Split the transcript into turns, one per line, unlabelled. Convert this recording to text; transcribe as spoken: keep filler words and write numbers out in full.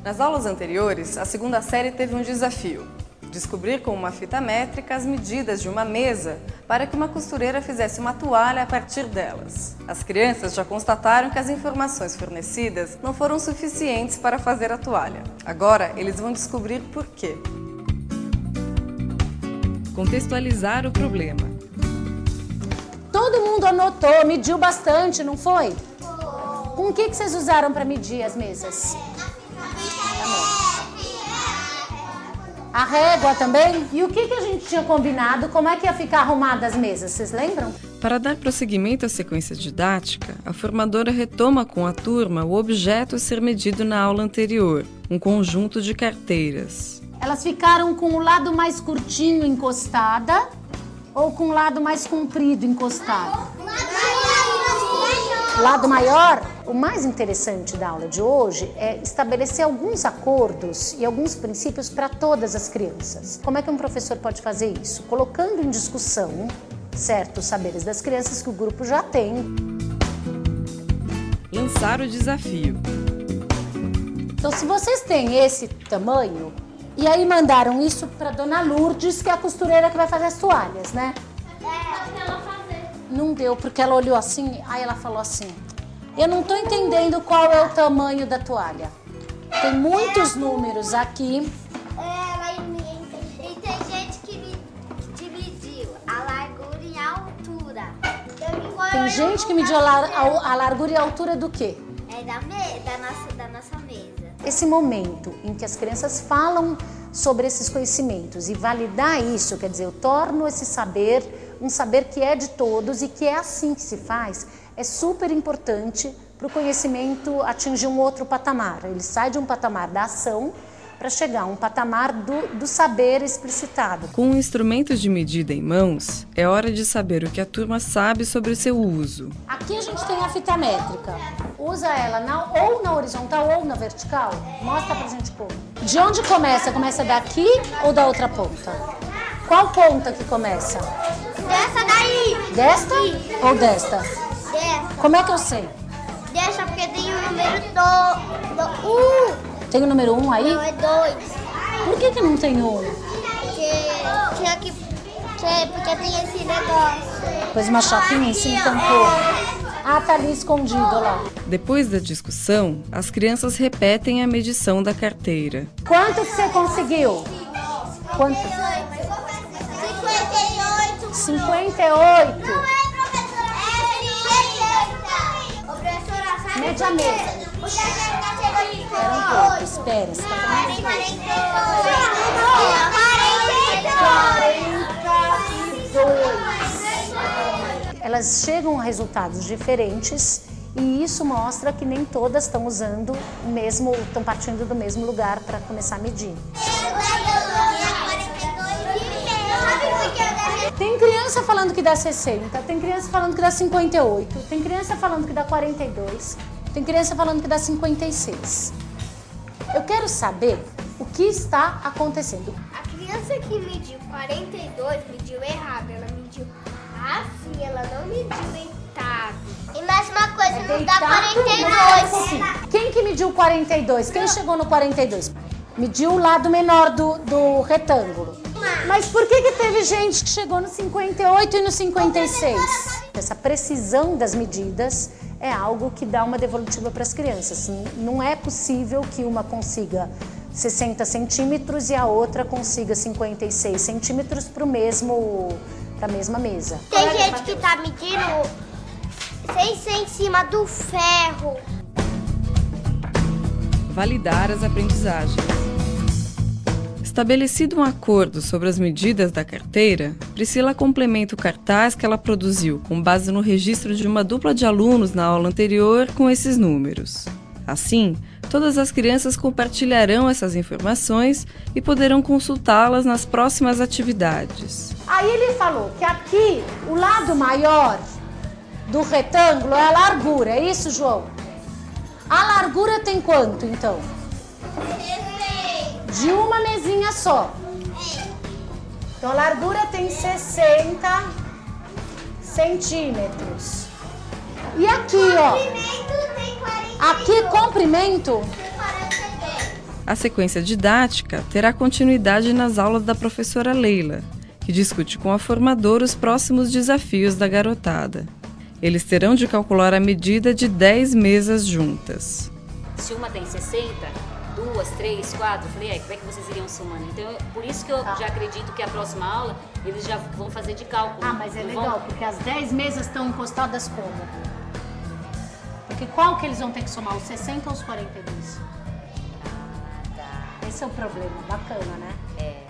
Nas aulas anteriores, a segunda série teve um desafio: descobrir com uma fita métrica as medidas de uma mesa para que uma costureira fizesse uma toalha a partir delas. As crianças já constataram que as informações fornecidas não foram suficientes para fazer a toalha. Agora, eles vão descobrir por quê. Contextualizar o problema.
Todo mundo anotou, mediu bastante, não foi? Com o que que vocês usaram para medir as mesas? A régua também? E o que que a gente tinha combinado? Como é que ia ficar arrumada as mesas? Vocês lembram?
Para dar prosseguimento à sequência didática, a formadora retoma com a turma o objeto a ser medido na aula anterior, um conjunto de carteiras.
Elas ficaram com o lado mais curtinho encostada ou com o lado mais comprido encostado? Lado maior? O mais interessante da aula de hoje é estabelecer alguns acordos e alguns princípios para todas as crianças. Como é que um professor pode fazer isso? Colocando em discussão certos saberes das crianças que o grupo já tem.
Lançar o desafio.
Então, se vocês têm esse tamanho, e aí mandaram isso para Dona Lourdes, que é a costureira que vai fazer as toalhas, né? Não deu, porque ela olhou assim, aí ela falou assim: eu não estou entendendo qual é o tamanho da toalha. Tem muitos números aqui.
É, e tem gente que me dividiu a largura e a altura.
Tem gente que mediu a, lar, a, a largura e a altura do quê?
É da, me, da, nossa, da nossa mesa.
Esse momento em que as crianças falam sobre esses conhecimentos e validar isso, quer dizer, eu torno esse saber um saber que é de todos e que é assim que se faz, é super importante para o conhecimento atingir um outro patamar. Ele sai de um patamar da ação para chegar a um patamar do, do saber explicitado.
Com instrumentos de medida em mãos, é hora de saber o que a turma sabe sobre o seu uso.
Aqui a gente tem a fita métrica. Usa ela na, ou na horizontal ou na vertical. Mostra pra gente como. De onde começa? Começa daqui ou da outra ponta? Qual ponta que começa?
Dessa daí.
Desta
Sim.
ou desta?
Dessa.
Como é que eu sei?
Dessa porque tem o número do, do um.
Tem o número um aí?
Não, é dois.
Por que que não tem um?
Porque tinha que... que- Porque tem esse negócio.
Pôs uma chapinha em cima e tampou. Ah, tá ali escondido lá.
Depois da discussão, as crianças repetem a medição da carteira.
Quanto que você conseguiu? Quanto?
cinquenta e oito.
cinquenta e oito.
Não é, professora? É sessenta. Ô, professora, sabe
Mede a
por quê?
mesa.
Porque a gente chegou em
Espera um pouco, espera. Você tá falando
quarenta e dois.
Elas chegam a resultados diferentes e isso mostra que nem todas estão usando o mesmo, estão partindo do mesmo lugar para começar a medir. Tem criança falando que dá sessenta, tem criança falando que dá cinquenta e oito, tem criança falando que dá quarenta e dois, tem criança falando que dá cinquenta e seis. Eu quero saber o que está acontecendo.
A criança que mediu quarenta e dois mediu errado, ela mediu assim, ela não mediu deitado. E mais uma coisa, não dá
Deitado,
quarenta e
mas
dois.
assim, quem que mediu quarenta e dois? Quem chegou no quarenta e dois? Mediu o lado menor do, do retângulo. Mas por que que teve gente que chegou no cinquenta e oito e no cinquenta e seis? Essa precisão das medidas é algo que dá uma devolutiva para as crianças. Não é possível que uma consiga sessenta centímetros e a outra consiga cinquenta e seis centímetros para o mesmo, para a mesma mesa.
Tem gente que tá medindo sem ser em cima do ferro.
Validar as aprendizagens. Estabelecido um acordo sobre as medidas da carteira, Priscila complementa o cartaz que ela produziu com base no registro de uma dupla de alunos na aula anterior com esses números. Assim, todas as crianças compartilharão essas informações e poderão consultá-las nas próximas atividades.
Aí ele falou que aqui o lado maior do retângulo é a largura, é isso, João? A largura tem quanto, então? De uma mesinha só. Então a largura tem sessenta centímetros. E aqui, ó. Aqui, comprimento?
A sequência didática terá continuidade nas aulas da professora Leila, que discute com a formadora os próximos desafios da garotada. Eles terão de calcular a medida de dez mesas juntas.
Se uma tem sessenta, duas, três, quatro, eu falei, é, como é que vocês iriam somando? Então, por isso que eu tá. já acredito que a próxima aula eles já vão fazer de cálculo.
Ah, mas é
não
legal,
vão...
porque as dez mesas estão encostadas como? Porque qual que eles vão ter que somar, os sessenta ou os quarenta e dois?
Ah, tá.
Esse é o problema, bacana, né?
É.